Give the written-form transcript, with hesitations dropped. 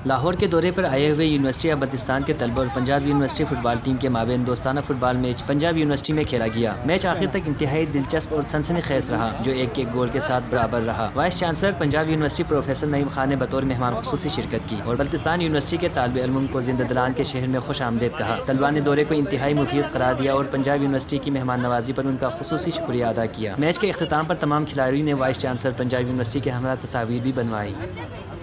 लाहौर के दौरे पर आए हुए यूनिवर्सिटी ऑफ बल्तिस्तान के तलबा और पंजाब यूनिवर्सिटी फुटबॉल टीम के माबेन दोस्ताना फुटबॉल मैच पंजाब यूनिवर्सिटी में खेला गया। मैच आखिर तक इंतहाई दिलचस्प और सनसनीखेज रहा, जो एक एक गोल के साथ बराबर रहा। Vice chancellor Punjab university professor Naeem Khan ने बतौर मेहमान खुसूसी शिरकत की और बल्तिस्तान यूनिवर्सिटी के तालिब इल्मों को जिंददलान के शहर में खुश आमदेद कहा। तलबा ने दौरे को इंतहाई मुफीद करार दिया और पंजाब यूनिवर्सिटी की मेहमान नवाजी पर उनका खुसूसी शुक्रिया अदा किया। मैच के अख्ताम पर तमाम खिलाड़ियों ने वाइस चांसलर पंजाब यूनिवर्सिटी के हमरा तस्वीर भी बनवाई।